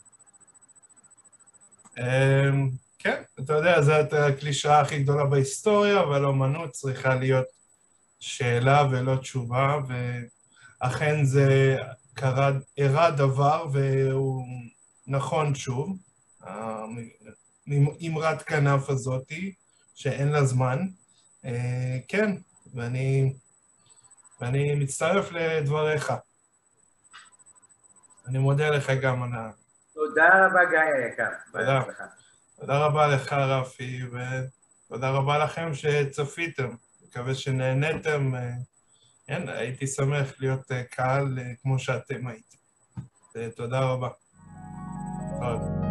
כן, אתה יודע, זאת הקלישאה הכי גדולה בהיסטוריה, אבל האמנות צריכה להיות שאלה ולא תשובה, ואכן זה אירע דבר והוא נכון שוב, אמרת כנף הזאתי, שאין לה זמן, כן, ואני מצטרף לדבריך. אני מודה לך גם על תודה רבה גיא היקר. תודה. תודה רבה לך רפי, ותודה רבה לכם שצפיתם. מקווה שנהנתם. הייתי שמח להיות קהל כמו שאתם הייתם. תודה רבה.